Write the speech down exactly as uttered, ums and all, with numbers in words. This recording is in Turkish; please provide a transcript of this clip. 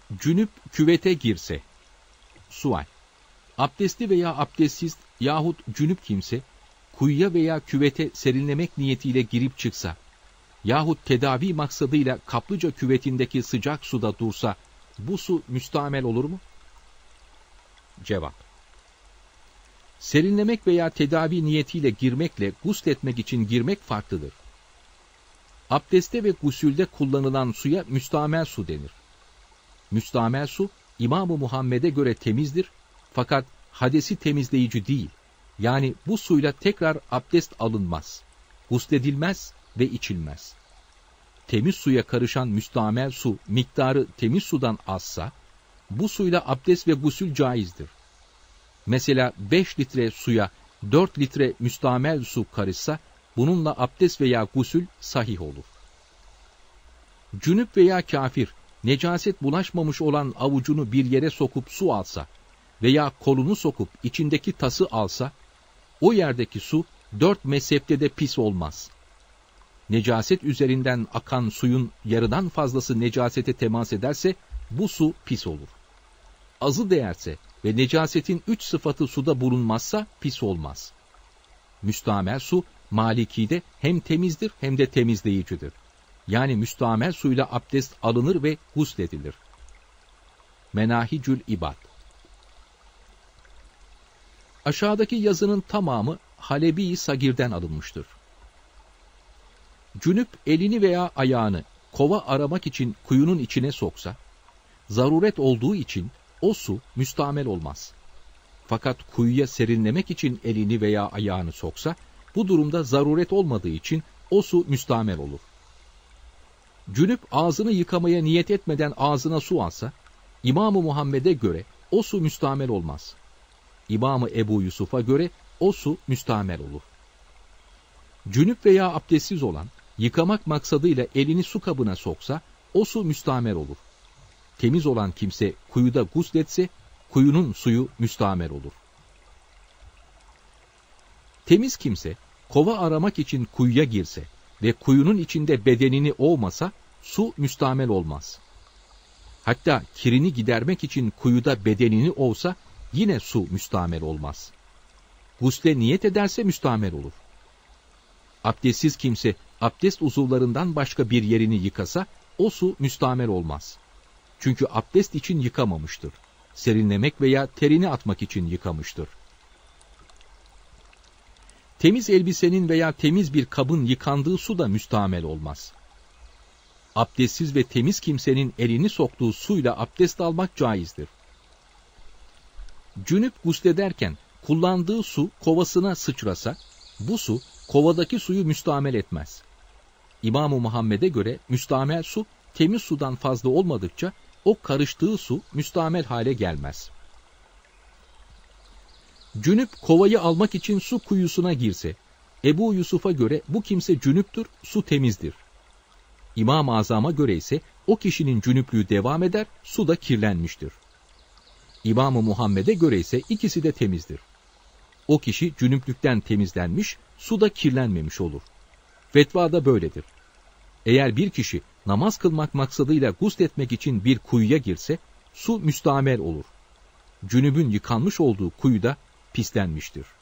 Cünüp küvete girse. Sual. Abdestli veya abdestsiz yahut cünüp kimse, kuyuya veya küvete serinlemek niyetiyle girip çıksa, yahut tedavi maksadıyla kaplıca küvetindeki sıcak suda dursa, bu su müstamel olur mu? Cevap. Serinlemek veya tedavi niyetiyle girmekle gusletmek için girmek farklıdır. Abdeste ve gusülde kullanılan suya müstamel su denir. Müstamel su, İmam-ı Muhammed'e göre temizdir, fakat hadesi temizleyici değil. Yani bu suyla tekrar abdest alınmaz, gusledilmez ve içilmez. Temiz suya karışan müstamel su miktarı temiz sudan azsa, bu suyla abdest ve gusül caizdir. Mesela beş litre suya dört litre müstamel su karışsa, bununla abdest veya gusül sahih olur. Cünüp veya kafir, necaset bulaşmamış olan avucunu bir yere sokup su alsa veya kolunu sokup içindeki tası alsa, o yerdeki su dört mezhepte de pis olmaz. Necaset üzerinden akan suyun yarıdan fazlası necasete temas ederse, bu su pis olur. Azı değerse ve necasetin üç sıfatı suda bulunmazsa pis olmaz. Müstamel su, Maliki'de hem temizdir hem de temizleyicidir. Yani müstamel suyla abdest alınır ve gusledilir. Menahicül İbad. Aşağıdaki yazının tamamı Halebi-i Sagir'den alınmıştır. Cünüp elini veya ayağını kova aramak için kuyunun içine soksa, zaruret olduğu için o su müstamel olmaz. Fakat kuyuya serinlemek için elini veya ayağını soksa, bu durumda zaruret olmadığı için o su müstamel olur. Cünüp ağzını yıkamaya niyet etmeden ağzına su alsa, İmam-ı Muhammed'e göre o su müstamel olmaz. İmam-ı Ebu Yusuf'a göre o su müstamel olur. Cünüp veya abdestsiz olan, yıkamak maksadıyla elini su kabına soksa, o su müstamel olur. Temiz olan kimse kuyuda gusletse, kuyunun suyu müstamel olur. Temiz kimse, kova aramak için kuyuya girse ve kuyunun içinde bedenini ovmasa, su müstamel olmaz. Hatta kirini gidermek için kuyuda bedenini ovsa, yine su müstamel olmaz. Gusle niyet ederse müstamel olur. Abdestsiz kimse, abdest uzuvlarından başka bir yerini yıkasa, o su müstamel olmaz. Çünkü abdest için yıkamamıştır. Serinlemek veya terini atmak için yıkamıştır. Temiz elbisenin veya temiz bir kabın yıkandığı su da müstamel olmaz. Abdestsiz ve temiz kimsenin elini soktuğu suyla abdest almak caizdir. Cünüp guslederken kullandığı su kovasına sıçrasa, bu su kovadaki suyu müstamel etmez. İmam-ı Muhammed'e göre müstamel su temiz sudan fazla olmadıkça o karıştığı su müstamel hale gelmez. Cünüp kovayı almak için su kuyusuna girse, Ebu Yusuf'a göre bu kimse cünüptür, su temizdir. İmam-ı Azam'a göre ise o kişinin cünüplüğü devam eder, su da kirlenmiştir. İmam-ı Muhammed'e göre ise ikisi de temizdir. O kişi cünüplükten temizlenmiş, su da kirlenmemiş olur. Fetva da böyledir. Eğer bir kişi namaz kılmak maksadıyla gusletmek için bir kuyuya girse, su müstamel olur. Cünübün yıkanmış olduğu kuyuda pislenmiştir.